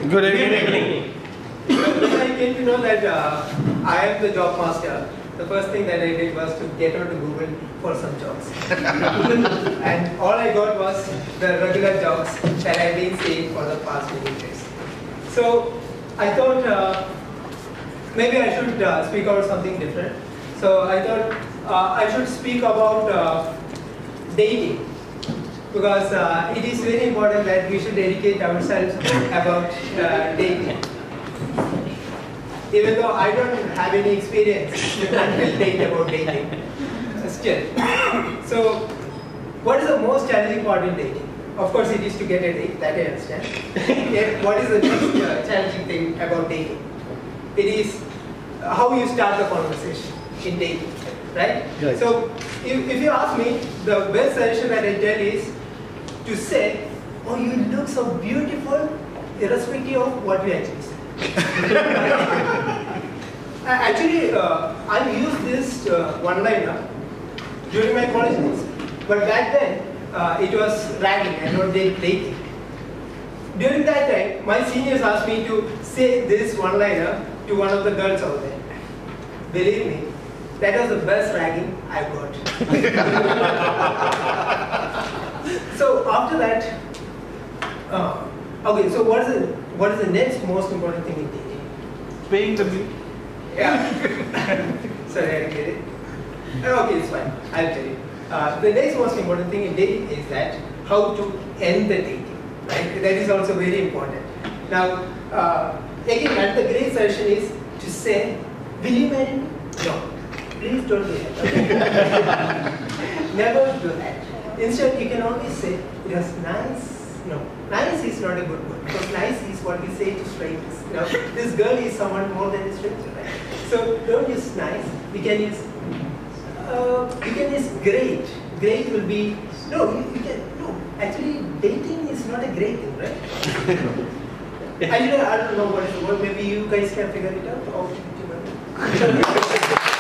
Good evening. When I came to know that I am the job master, the first thing that I did was to get onto Google for some jobs. And all I got was the regular jobs that I've been seeing for the past many years. So I thought maybe I should speak about something different. So I thought I should speak about dating. Because it is very important that we should educate ourselves about dating. Even though I don't have any experience until date about dating, still. So, what is the most challenging part in dating? Of course, it is to get a date, that I understand. Yet, what is the next challenging thing about dating? It is how you start the conversation in dating, right? Yes. So, if you ask me, the best suggestion that I tell is to say, "Oh, you look so beautiful," irrespective of what we actually say. Actually, I used this one-liner during my college days, but back then it was ragging and not dating. During that time, my seniors asked me to say this one-liner to one of the girls out there. Believe me, that was the best ragging I got. So after that, okay. So what is the next most important thing in dating? Paying the bill. Yeah. Sorry, I didn't get it. Okay, it's fine. I'll tell you. The next most important thing in dating is that how to end the dating. Right? That is also very important. Now, again, and the great suggestion is to say, "Will you marry me?" No. Please don't do that. Okay? Never do that. Instead, you can always say, "It was nice." No, nice is not a good word, because nice is what we say to strangers. You know, this girl is someone more than a stranger, right? So don't use nice. You can use great. Great will be no. Actually, dating is not a great thing, right? Actually, I don't know what is the word. Maybe you guys can figure it out.